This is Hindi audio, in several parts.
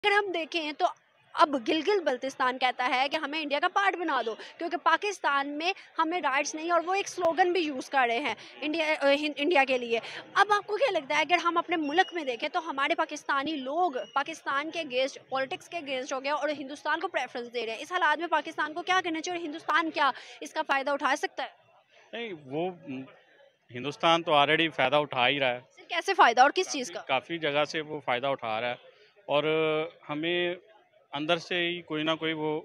अगर हम देखें तो अब गिलगित बल्तिस्तान कहता है कि हमें इंडिया का पार्ट बना दो, क्योंकि पाकिस्तान में हमें राइट्स नहीं, और वो एक स्लोगन भी यूज़ कर रहे हैं इंडिया के लिए। अब आपको क्या लगता है, अगर हम अपने मुल्क में देखें तो हमारे पाकिस्तानी लोग पाकिस्तान के अगेंस्ट, पॉलिटिक्स के अगेंस्ट हो गए और हिंदुस्तान को प्रेफरेंस दे रहे हैं। इस हालात में पाकिस्तान को क्या करना चाहिए और हिंदुस्तान क्या इसका फ़ायदा उठा सकता है? नहीं, वो हिंदुस्तान तो ऑलरेडी फ़ायदा उठा ही रहा है। कैसे फ़ायदा और किस चीज़ काफ़ी का? काफ़ी जगह से वो फ़ायदा उठा रहा है और हमें अंदर से ही कोई ना कोई वो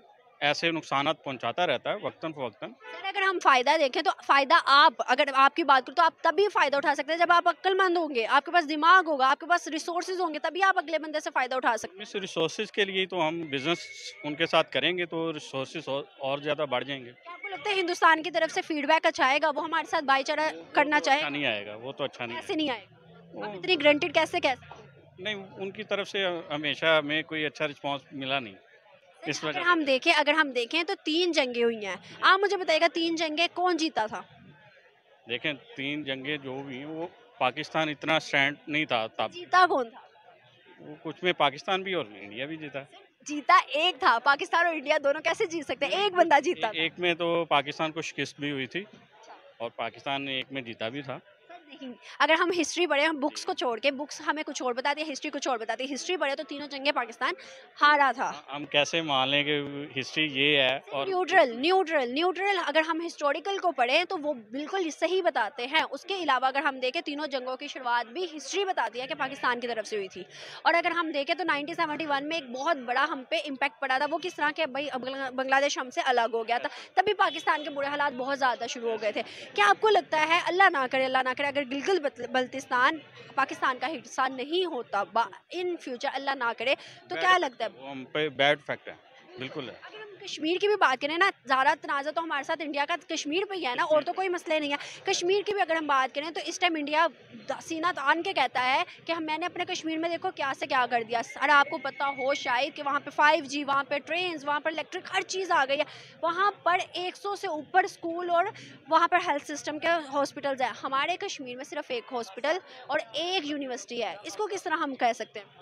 ऐसे नुकसानात पहुंचाता रहता है वक्तन-फ़वक्तन। सर, अगर हम फ़ायदा देखें तो फ़ायदा, आप अगर आपकी बात करूँ तो आप तभी फ़ायदा उठा सकते हैं जब आप अक्लमंद होंगे, आपके पास दिमाग होगा, आपके पास रिसोर्सेज होंगे, तभी आप अगले बंदे से फ़ायदा उठा सकते हैं। इस रिसोर्सेज के लिए ही तो हम बिज़नेस उनके साथ करेंगे तो रिसोर्सेज और ज़्यादा बढ़ जाएँगे। क्या आपको लगता है हिंदुस्तान की तरफ से फीडबैक अच्छा आएगा, वो हमारे साथ भाईचारा वो करना तो अच्छा चाहेगा? नहीं आएगा, वो तो अच्छा नहीं कैसे नहीं आएगा। आएगा? आप वो इतनी ग्रंटेड कैसे कह सकते हैं? नहीं, उनकी तरफ से हमेशा हमें कोई अच्छा रिस्पॉन्स मिला नहीं, सर, इस अगर वजह से। हम देखें तो 3 जंगें हुई हैं। जी। आप मुझे बताइएगा 3 जंगें कौन जीता था? देखें 3 जंगें जो हुई हैं वो पाकिस्तान इतना स्टैंड नहीं था तब। जीता कौन था? वो कुछ में पाकिस्तान भी और इंडिया भी जीता। जीता एक था, पाकिस्तान और इंडिया दोनों कैसे जीत सकते हैं? नहीं एक कुछ बंदा जीता था। एक में तो पाकिस्तान को शिकस्त भी हुई थी अच्छा। और पाकिस्तान ने एक में जीता भी था। सर नहीं, अगर हम हिस्ट्री पढ़े, हम जी। बुक्स को छोड़ के, बुक्स हमें कुछ और बताती है, हिस्ट्री कुछ और बताती है। हिस्ट्री पढ़े तो तीनों जंगें पाकिस्तान हारा था। हम कैसे मान लें कि हिस्ट्री ये है और न्यूट्रल न्यूट्रल न्यूट्रल अगर हम हिस्टोरिकल को पढ़ें तो वो बिल्कुल सही बताते हैं। उसके अलावा अगर हम देखें, तीनों जंगों की शुरुआत भी हिस्ट्री बताती है कि पाकिस्तान की तरफ से हुई थी। और अगर हम देखें तो 1971 में एक बहुत बड़ा हम पे इम्पैक्ट पड़ा था। वो किस तरह के, भाई बांग्लादेश हमसे अलग हो गया था, तभी पाकिस्तान के बुरे हालात बहुत ज़्यादा शुरू हो गए थे। क्या आपको लगता है, अल्लाह ना करे, अगर गिलगित बल्तिस्तान पाकिस्तान का हिस्सा नहीं होता इन फ्यूचर, अल्लाह ना करे, तो बैड क्या इफेक्ट लगता है, है? वो हम पे बैड इफेक्ट है, बिल्कुल है। अगर हम कश्मीर की भी बात करें ना, ज़्यादा तनाज़ा तो हमारे साथ इंडिया का कश्मीर पे ही है ना, और कश्मीर तो पे कोई मसले नहीं है। कश्मीर की भी अगर हम बात करें तो इस टाइम इंडिया सीना तान के कहता है कि हम, मैंने अपने कश्मीर में देखो क्या से क्या कर दिया। सर, आपको पता हो शायद कि वहाँ पे 5G, वहाँ पे ट्रेन, वहाँ पर इलेक्ट्रिक, हर चीज़ आ गई है। वहाँ पर 100 से ऊपर स्कूल और वहाँ पर हेल्थ सिस्टम के हॉस्पिटल्स हैं। हमारे कश्मीर में सिर्फ एक हॉस्पिटल और एक यूनिवर्सिटी है। इसको किस तरह हम कह सकते हैं?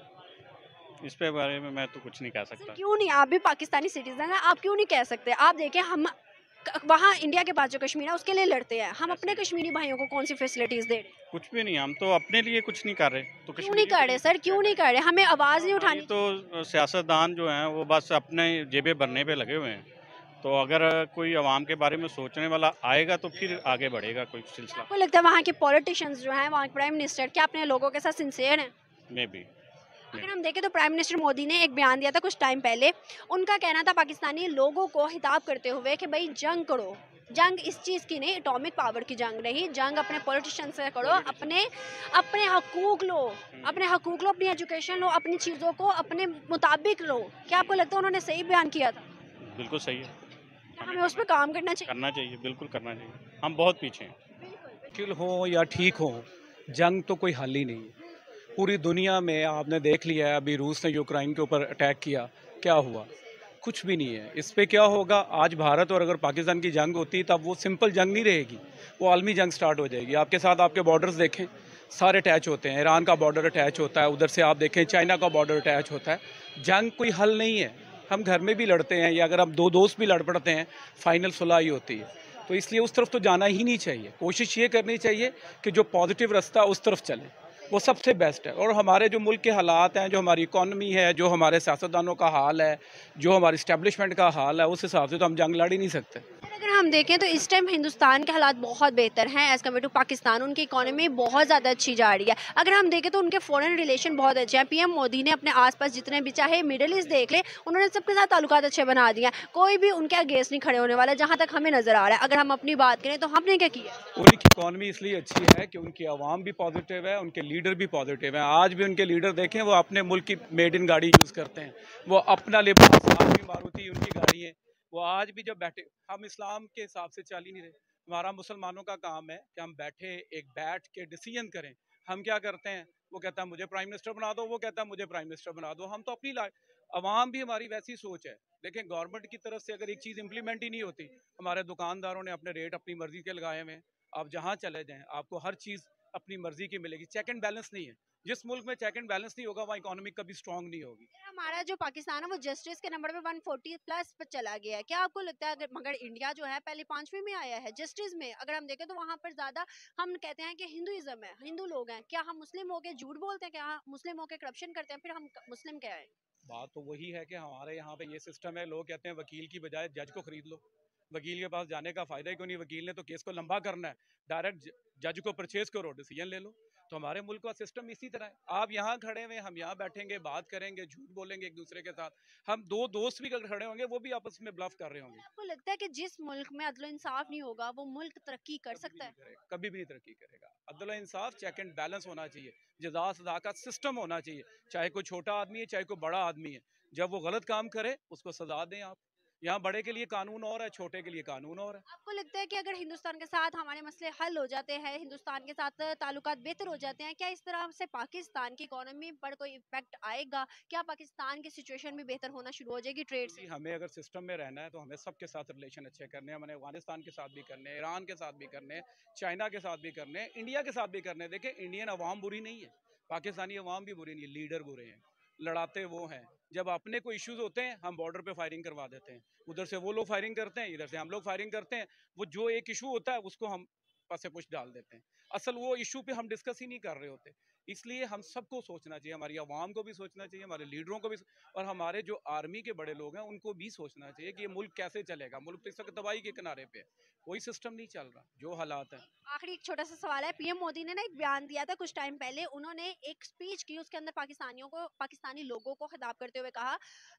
इस पे बारे में मैं तो कुछ नहीं कह सर सकता। क्यों नहीं, आप भी पाकिस्तानी सिटीजन हैं, आप क्यों नहीं कह सकते? आप देखें, हम वहाँ इंडिया के पास जो कश्मीर है उसके लिए लड़ते हैं, हम अपने कैसे? कश्मीरी भाइयों को कौन सी फैसिलिटीज दे रहे हैं? कुछ भी नहीं, हम तो अपने लिए कुछ नहीं कर रहे, तो क्यों नहीं कश्मीरियों कर के रहे लिए सर, क्या क्यों नहीं करें? कर रहे? हमें तो आवाज नहीं हमारी उठानी तो चाहिए? सियासतदान जो हैं वो बस अपने जेबें भरने पे लगे हुए हैं। तो अगर कोई आवाम के बारे में सोचने वाला आएगा तो फिर आगे बढ़ेगा कोई सिलसिला। आपको लगता है वहाँ के पॉलिटिशियंस जो हैं, वहाँ के प्राइम मिनिस्टर, क्या अपने लोगों के साथ सिंसियर हैं? Maybe. अगर हम देखें तो प्राइम मिनिस्टर मोदी ने एक बयान दिया था कुछ टाइम पहले। उनका कहना था पाकिस्तानी लोगों को हिताब करते हुए कि भाई जंग करो। जंग इस चीज़ की नहीं, एटॉमिक पावर की जंग नहीं, जंग अपने पॉलिटिशियन से करो, पॉलिटिशियन। अपने अपने हकूक लो, अपने हकूक लो, अपनी एजुकेशन लो, अपनी चीज़ों को अपने मुताबिक लो। क्या आपको लगता है उन्होंने सही बयान किया था? बिल्कुल सही है। क्या हमें हमें उस पर काम करना चाहिए? करना चाहिए, बिल्कुल करना चाहिए। हम बहुत पीछे हैं। मुश्किल हो या ठीक हो, जंग तो कोई हल ही नहीं है। पूरी दुनिया में आपने देख लिया है, अभी रूस ने यूक्रेन के ऊपर अटैक किया, क्या हुआ? कुछ भी नहीं है। इस पे क्या होगा, आज भारत और अगर पाकिस्तान की जंग होती तब वो सिंपल जंग नहीं रहेगी, वो आलमी जंग स्टार्ट हो जाएगी। आपके साथ आपके बॉर्डर्स देखें, सारे अटैच होते हैं। ईरान का बॉर्डर अटैच होता है, उधर से आप देखें चाइना का बॉर्डर अटैच होता है। जंग कोई हल नहीं है। हम घर में भी लड़ते हैं या अगर हम दो दोस्त भी लड़ पड़ते हैं, फाइनल सुलह ही होती है। तो इसलिए उस तरफ तो जाना ही नहीं चाहिए। कोशिश ये करनी चाहिए कि जो पॉजिटिव रास्ता उस तरफ चले, वो सबसे बेस्ट है। और हमारे जो मुल्क के हालात हैं, जो हमारी इकॉनमी है, जो हमारे सियासतदानों का हाल है, जो हमारी इस्टेब्लिशमेंट का हाल है, उस हिसाब से तो हम जंग लड़ ही नहीं सकते। अगर हम देखें तो इस टाइम हिंदुस्तान के हालात बहुत बेहतर हैं एज़ कम्पेयर टू पाकिस्तान। उनकी इकोनॉमी बहुत ज़्यादा अच्छी जा रही है। अगर हम देखें तो उनके फॉरेन रिलेशन बहुत अच्छे हैं। पीएम मोदी ने अपने आसपास जितने भी, चाहे मिडिल ईस्ट देख ले, उन्होंने सबके साथ ताल्लुकात अच्छे बना दिए हैं। कोई भी उनके अगेंस्ट नहीं खड़े होने वाला, जहाँ तक हमें नज़र आ रहा है। अगर हम अपनी बात करें तो हमने क्या किया? उनकी इकॉनमी इसलिए अच्छी है कि उनकी आवाम भी पॉजिटिव है, उनके लीडर भी पॉजिटिव हैं। आज भी उनके लीडर देखें, वो अपने मुल्क की मेड इन गाड़ी यूज़ करते हैं, वो अपना लिबास, आज भी मारुति उनकी गाड़ी है। वो आज भी जब बैठे, हम इस्लाम के हिसाब से चल ही नहीं रहे। हमारा मुसलमानों का काम है कि हम बैठे, एक बैठ के डिसीजन करें। हम क्या करते हैं, वो कहता है मुझे प्राइम मिनिस्टर बना दो, वो कहता है मुझे प्राइम मिनिस्टर बना दो। हम तो अपनी अवाम भी हमारी वैसी सोच है। लेकिन गवर्नमेंट की तरफ से अगर एक चीज़ इंप्लीमेंट ही नहीं होती, हमारे दुकानदारों ने अपने रेट अपनी मर्जी के लगाए हुए हैं। आप जहाँ चले जाएं, आपको हर चीज़ अपनी मर्जी की मिलेगी। चेक एंड बैलेंस नहीं है। जिस मुल्क में चेक एंड बैलेंस नहीं होगा वहाँ इकोनॉमी कभी स्ट्रांग नहीं होगी। हमारा जो पाकिस्तान है वो जस्टिस के नंबर पे 140 प्लस पर चला गया है। क्या आपको लगता है, अगर मगर इंडिया जो है पहले 5वीं में आया है जस्टिस में, अगर हम देखें तो वहाँ पर ज्यादा हम कहते हैं कि हिंदुइज्म है, हिंदू लोग हैं, क्या हम मुस्लिम होके झूठ बोलते हैं, क्या हम मुस्लिम होके करप्शन करते हैं, फिर हम मुस्लिम क्या है? बात तो वही है कि हमारे यहाँ पे ये सिस्टम है, लोग कहते हैं वकील की बजाय जज को खरीद लो। वकील के पास जाने का फायदा ही क्यों नहीं, वकील ने तो केस को लंबा करना है, डायरेक्ट जज को परचेज करो, डिसीजन ले लो। तो हमारे मुल्क का सिस्टम इसी तरह है, आप यहाँ खड़े हुए, हम यहाँ बैठेंगे, बात करेंगे, झूठ बोलेंगे एक दूसरे के साथ, हम दो दोस्त भी अगर खड़े होंगे वो भी आपस में ब्लफ कर रहे होंगे। आपको लगता है कि जिस मुल्क में अदल इंसाफ नहीं होगा वो मुल्क तरक्की कर सकता है? कभी भी नहीं तरक्की करेगा। अदल इंसाफ, चेक एंड बैलेंस होना चाहिए, जजा सजा का सिस्टम होना चाहिए, चाहे कोई छोटा आदमी है चाहे कोई बड़ा आदमी है, जब वो गलत काम करे उसको सजा दें आप। यहाँ बड़े के लिए कानून और है, छोटे के लिए कानून और है। आपको लगता है कि अगर हिंदुस्तान के साथ हमारे मसले हल हो जाते हैं, हिंदुस्तान के साथ ताल्लुकात बेहतर हो जाते हैं, क्या इस तरह से पाकिस्तान की इकोनॉमी पर कोई इम्पैक्ट आएगा? क्या पाकिस्तान की सिचुएशन भी बेहतर होना शुरू हो जाएगी ट्रेड से? हमें अगर सिस्टम में रहना है तो हमें सबके साथ रिलेशन अच्छे करने हैं, हमें अफगानिस्तान के साथ भी करने हैं, ईरान के साथ भी करने हैं, चाइना के साथ भी करने हैं, इंडिया के साथ भी करने हैं। देखें, इंडियन अवाम बुरी नहीं है, पाकिस्तानी अवाम भी बुरी नहीं है, लीडर बुरे हैं, लड़ाते वो हैं। जब अपने कोई इश्यूज होते हैं हम बॉर्डर पे फायरिंग करवा देते हैं, उधर से वो लोग फायरिंग करते हैं, इधर से हम लोग फायरिंग करते हैं। वो जो एक इशू होता है उसको हम पासे पुश डाल देते हैं, असल वो इशू पे हम डिस्कस ही नहीं कर रहे होते। इसलिए हम सबको सोचना चाहिए, हमारी आवाम को भी सोचना चाहिए, हमारे लीडरों को भी, और हमारे जो आर्मी के बड़े लोग हैं उनको भी सोचना चाहिए कि ये मुल्क कैसे चलेगा। मुल्क तो इस वक्त तबाही के किनारे पे है, कोई सिस्टम नहीं चल रहा, जो हालात है। आखिरी एक छोटा सा सवाल है, पीएम मोदी ने ना एक बयान दिया था कुछ टाइम पहले, उन्होंने एक स्पीच की, उसके अंदर पाकिस्तानियों को, पाकिस्तानी लोगों को खिताब करते हुए कहा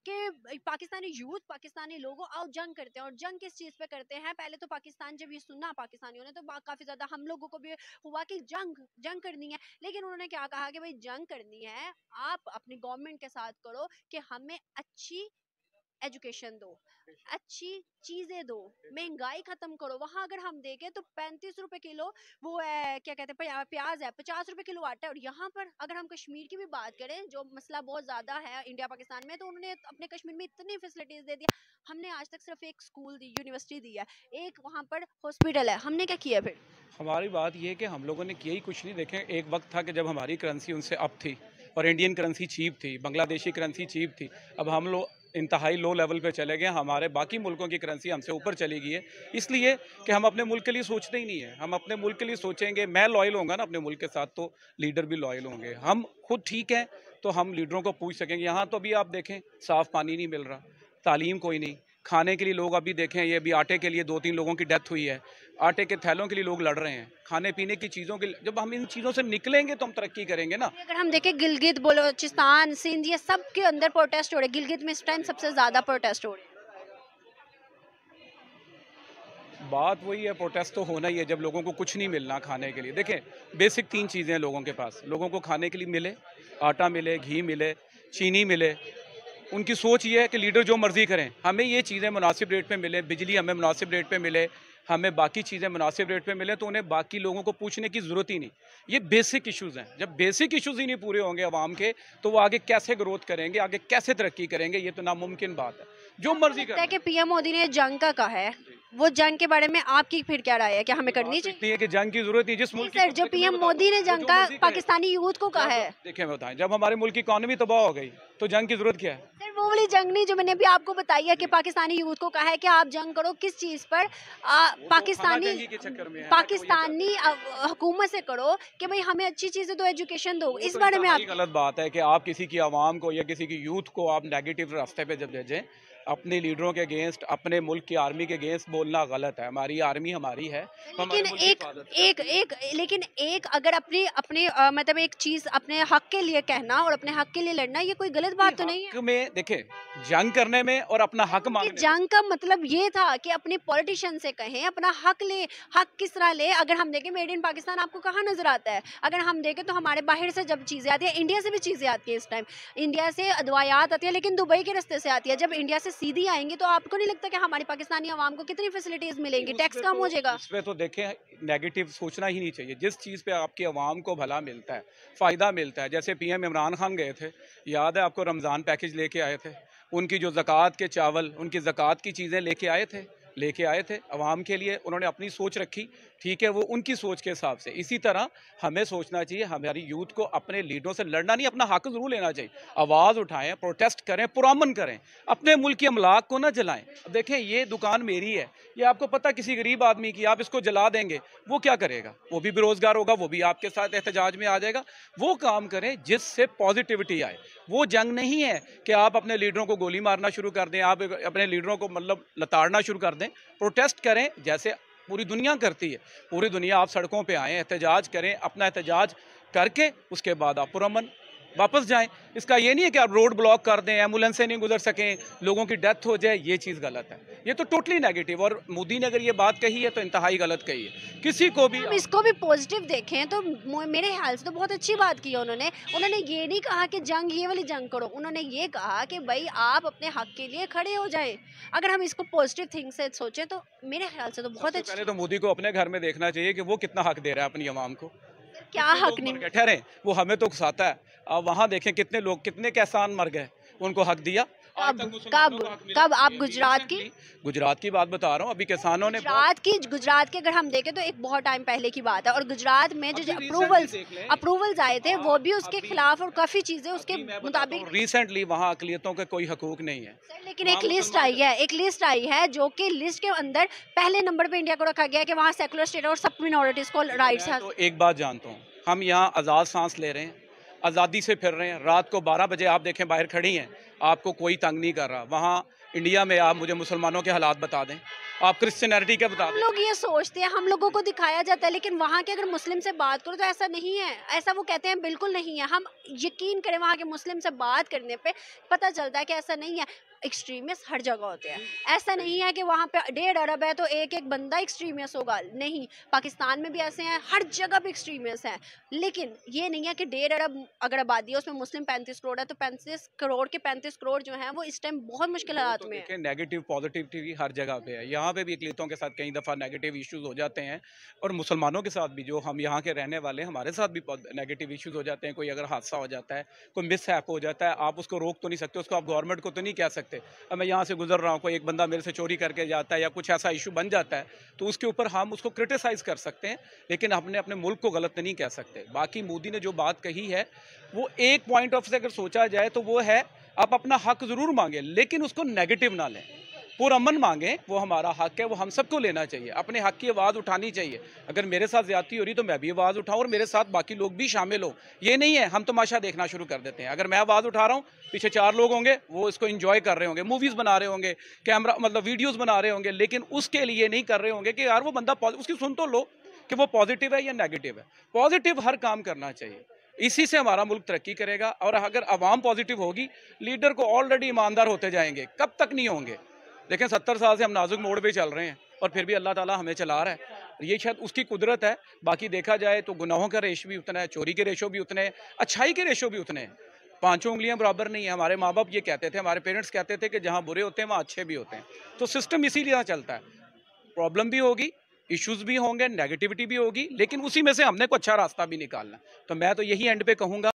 कि पाकिस्तानी यूथ, पाकिस्तानी लोगों आओ जंग करते हैं। और जंग किस चीज़ पे करते हैं? पहले तो पाकिस्तान जब ये सुना पाकिस्तानियों ने तो काफ़ी ज़्यादा हम लोगों को भी हुआ कि जंग जंग करनी है, लेकिन उन्होंने क्या कहा कि भाई जंग करनी है आप अपनी गवर्नमेंट के साथ करो कि हमें अच्छी एजुकेशन दो, अच्छी चीजें दो, महंगाई खत्म करो। वहां अगर हम देखें तो 35 रुपए किलो वो है, क्या कहते हैं, प्याज है, 50 रुपए किलो आटा है। और यहाँ पर अगर हम कश्मीर की भी बात करें, जो मसला बहुत ज्यादा है इंडिया पाकिस्तान में, तो उन्होंने अपने कश्मीर में इतनी फैसिलिटीज दे दिया। हमने आज तक सिर्फ एक स्कूल दी, यूनिवर्सिटी दी है, एक वहाँ पर हॉस्पिटल है, हमने क्या किया फिर? हमारी बात ये है कि हम लोगों ने किया ही कुछ नहीं। देखें, एक वक्त था कि जब हमारी करेंसी उनसे अप थी और इंडियन करेंसी चीप थी, बांग्लादेशी करेंसी चीप थी। अब हम लोग इंतहाई लो लेवल पे चले गए, हमारे बाकी मुल्कों की करेंसी हमसे ऊपर चली गई है, इसलिए कि हम अपने मुल्क के लिए सोचते ही नहीं है। हम अपने मुल्क के लिए सोचेंगे, मैं लॉयल होऊंगा ना अपने मुल्क के साथ, तो लीडर भी लॉयल होंगे। हम खुद ठीक हैं तो हम लीडरों को पूछ सकेंगे। यहाँ तो अभी आप देखें, साफ़ पानी नहीं मिल रहा, तालीम कोई नहीं, खाने के लिए लोग अभी देखें, ये अभी आटे के लिए 2-3 लोगों की डेथ हुई है, आटे के थैलों के लिए लोग लड़ रहे हैं, खाने पीने की चीज़ों के लिए। जब हम इन चीज़ों से निकलेंगे तो हम तरक्की करेंगे ना। अगर हम देखें गिलगित, बलोचिस्तान, सिंध, ये सब के अंदर प्रोटेस्ट हो रहे हैं। गिलगित में इस टाइम सबसे ज्यादा प्रोटेस्ट हो रहे हैं। बात वही है, प्रोटेस्ट तो होना ही है जब लोगों को कुछ नहीं मिलना खाने के लिए। देखें, बेसिक 3 चीज़ें हैं लोगों के पास, लोगों को खाने के लिए मिले, आटा मिले, घी मिले, चीनी मिले। उनकी सोच ये है कि लीडर जो मर्जी करें, हमें ये चीज़ें मुनासिब रेट पे मिले, बिजली हमें मुनासिब रेट पे मिले, हमें बाकी चीज़ें मुनासिब रेट पे मिले, तो उन्हें बाकी लोगों को पूछने की ज़रूरत ही नहीं। ये बेसिक इश्यूज़ हैं। जब बेसिक इश्यूज़ ही नहीं पूरे होंगे आवाम के, तो वो आगे कैसे ग्रोथ करेंगे, आगे कैसे तरक्की करेंगे? ये तो नामुमकिन बात है। जो मर्जी लगता है करें। कि पीएम मोदी ने जंग का कहा है, वो जंग के बारे में आपकी फिर क्या राय है, क्या हमें करनी चाहिए? इतनी है कि जंग की जरूरत नहीं, जिस नहीं मुल्क सर, जो पीएम मोदी ने जंग का पाकिस्तानी यूथ को कहा है। देखिए, मैं बताएं, जब हमारे मुल्क की इकॉनमी तबाह हो गई तो जंग की जरूरत क्या है? सर वो वाली जंग नहीं जो मैंने अभी आपको बताई है कि पाकिस्तानी यूथ को कहा है कि आप जंग करो, किस चीज पर? पाकिस्तानी के चक्कर में है। पाकिस्तानी हुकूमत से करो कि भाई हमें अच्छी चीजें दो, एजुकेशन दो। इस तो बारे में इंतहाई आप गलत बात है कि आप किसी की आवाम को या किसी की यूथ को आप नेगेटिव रास्ते पे जब भेजें, अपने लीडरों के अगेंस्ट, अपने मुल्क की आर्मी के अगेंस्ट बोलना गलत है। हमारी आर्मी हमारी है, लेकिन एक अगर अपनी अपनी मतलब एक चीज अपने हक के लिए कहना और अपने हक के लिए लड़ना, ये कोई गलत बात तो नहीं है? में देखे, जंग करने में और अपना हक मांगने, जंग का मतलब ये था कि अपने पॉलिटिशियन से कहें अपना हक ले। हक किस तरह ले? अगर हम देखें मेड इन पाकिस्तान आपको कहाँ नजर आता है? अगर हम देखें तो हमारे बाहर से जब चीजें आती है, इंडिया से भी चीजें आती है, इस टाइम इंडिया से अदवायात आती है, लेकिन दुबई के रास्ते से आती है। जब इंडिया से सीधी आएंगी तो आपको नहीं लगता कि हमारी पाकिस्तानी आवाम को कितनी फैसिलिटीज मिलेंगी, टैक्स कम हो जाएगा? इसमें तो देखें, नेगेटिव सोचना ही नहीं चाहिए। जिस चीज़ पे आपकी आवाम को भला मिलता है, फ़ायदा मिलता है, जैसे पीएम इमरान खान गए थे, याद है आपको, रमज़ान पैकेज लेके आए थे, उनकी जो ज़कात के चावल, उनकी ज़कात की चीज़ें लेके आए थे अवाम के लिए। उन्होंने अपनी सोच रखी, ठीक है, वो उनकी सोच के हिसाब से। इसी तरह हमें सोचना चाहिए, हमारी यूथ को अपने लीडरों से लड़ना नहीं, अपना हक जरूर लेना चाहिए। आवाज़ उठाएं, प्रोटेस्ट करें, पुरअमन करें, अपने मुल्क की अमलाक को ना जलाएं। अब देखें, ये दुकान मेरी है, ये आपको पता किसी गरीब आदमी की, आप इसको जला देंगे, वो क्या करेगा? वो भी बेरोजगार होगा, वो भी आपके साथ एहतजाज में आ जाएगा। वो काम करें जिससे पॉजिटिविटी आए। वो जंग नहीं है कि आप अपने लीडरों को गोली मारना शुरू कर दें, आप अपने लीडरों को मतलब लताड़ना शुरू कर दें। प्रोटेस्ट करें जैसे पूरी दुनिया करती है। पूरी दुनिया आप सड़कों पे आएँ, एहतजाज करें, अपना एहतजाज करके उसके बाद आप पुरअमन वापस जाएं। इसका ये नहीं है कि आप रोड ब्लॉक कर दें, एम्बुलेंसें नहीं गुजर सकें, लोगों की डेथ हो जाए, ये चीज़ गलत है। ये तो टोटली नेगेटिव, और मोदी ने अगर ये बात कही है तो इंतहाई गलत कही है। किसी को भी हम इसको भी पॉजिटिव देखें तो मेरे ख्याल से तो बहुत अच्छी बात की है उन्होंने। उन्होंने ये नहीं कहा कि जंग, ये वाली जंग करो, उन्होंने ये कहा कि भाई आप अपने हक के लिए खड़े हो जाएं। अगर हम इसको पॉजिटिव थिंग से सोचें तो मेरे ख्याल से तो बहुत अच्छा। पहले तो मोदी को अपने घर में देखना चाहिए कि वो कितना हक दे रहा है अपनी आवाम को। क्या हक नहीं? ठहरे, वो हमें तो उकसाता है। अब वहाँ देखें कितने लोग, कितने किसान मर गए, उनको हक दिया। कब आप गुजरात की बात बता रहा हूँ। अभी किसानों ने गुजरात की अगर हम देखें तो एक बहुत टाइम पहले की बात है, और गुजरात में जो अप्रूवल्स आए थे वो भी उसके खिलाफ, और काफी चीजें उसके मुताबिक। रिसेंटली वहाँ अकलियतों के कोई हकूक नहीं है, लेकिन एक लिस्ट आई है जो कि लिस्ट के अंदर पहले नंबर पे इंडिया को रखा गया है कि वहाँ सेकुलर स्टेट और सब मिनोरिटीज को राइट्स है। तो एक बात जानता हूँ, हम यहाँ आज़ाद सांस ले रहे हैं, आज़ादी से फिर रहे हैं। रात को 12 बजे आप देखें बाहर खड़ी हैं, आपको कोई तंग नहीं कर रहा। वहाँ इंडिया में आप मुझे मुसलमानों के हालात बता दें, आप क्रिश्चियनिटी के बता दें। हम लोग ये सोचते हैं, हम लोगों को दिखाया जाता है, लेकिन वहाँ के अगर मुस्लिम से बात करो तो ऐसा नहीं है। ऐसा वो कहते हैं बिल्कुल नहीं है। हम यकीन करें, वहाँ के मुस्लिम से बात करने पे पता चलता है कि ऐसा नहीं है। एक्सट्रीमिस्ट हर जगह होते हैं। ऐसा नहीं है कि वहाँ पे 1.5 अरब है तो एक एक बंदा एक्सट्रीमिस्ट होगा, नहीं। पाकिस्तान में भी ऐसे हैं, हर जगह पे एक्सट्रीमिस्ट हैं। लेकिन ये नहीं है कि 1.5 अरब अगर आबादी है उसमें मुस्लिम 35 करोड़ है तो 35 करोड़ के 35 करोड़ जो हैं वो इस टाइम बहुत मुश्किल हालात में है। नेगेटिव पॉजिटिविटी हर जगह पे है। यहाँ पे भी अक़लियतों के साथ कई दफ़ा नेगेटिव इश्यूज हो जाते हैं, और मुसलमानों के साथ भी, जो हम यहाँ के रहने वाले, हमारे साथ भी नेगेटिव इश्यूज हो जाते हैं। कोई अगर हादसा हो जाता है, कोई मिसहैप हो जाता है, आप उसको रोक तो नहीं सकते, उसको आप गवर्नमेंट को तो नहीं कह सकते। अब मैं यहाँ से गुजर रहा हूँ, कोई एक बंदा मेरे से चोरी करके जाता है या कुछ ऐसा इशू बन जाता है, तो उसके ऊपर हम उसको क्रिटिसाइज कर सकते हैं, लेकिन हमने अपने मुल्क को गलत नहीं कह सकते। बाकी मोदी ने जो बात कही है वो एक पॉइंट ऑफ से अगर सोचा जाए तो वो है, आप अपना हक ज़रूर मांगें लेकिन उसको नेगेटिव ना लें। पुरअमन मांगें, वो हमारा हक है, वो हम सबको लेना चाहिए। अपने हक की आवाज़ उठानी चाहिए। अगर मेरे साथ ज़्यादती हो रही तो मैं भी आवाज़ उठाऊं, और मेरे साथ बाकी लोग भी शामिल हो। ये नहीं है हम तमाशा देखना शुरू कर देते हैं। अगर मैं आवाज़ उठा रहा हूँ, पीछे 4 लोग होंगे, वो इसको इंजॉय कर रहे होंगे, मूवीज़ बना रहे होंगे, कैमरा मतलब वीडियोज़ बना रहे होंगे, लेकिन उसके लिए नहीं कर रहे होंगे कि यार वो बंदा उसकी सुन तो लो कि वो पॉजिटिव है या नेगेटिव है। पॉजिटिव हर काम करना चाहिए, इसी से हमारा मुल्क तरक्की करेगा। और अगर आवाम पॉजिटिव होगी, लीडर को ऑलरेडी ईमानदार होते जाएंगे, कब तक नहीं होंगे। देखें 70 साल से हम नाजुक मोड़ पे चल रहे हैं, और फिर भी अल्लाह ताला हमें चला रहा है। ये शायद उसकी कुदरत है। बाकी देखा जाए तो गुनाहों का रेशो भी उतना है, चोरी के रेशो भी उतने हैं, अच्छाई के रेशो भी उतने हैं। 5 उंगलियां बराबर नहीं है। हमारे माँ बाप ये कहते थे, हमारे पेरेंट्स कहते थे कि जहाँ बुरे होते हैं वहाँ अच्छे भी होते हैं। तो सिस्टम इसीलिए चलता है। प्रॉब्लम भी होगी, इश्यूज भी होंगे, नेगेटिविटी भी होगी, लेकिन उसी में से हमने को अच्छा रास्ता भी निकालना। तो मैं तो यही एंड पे कहूँगा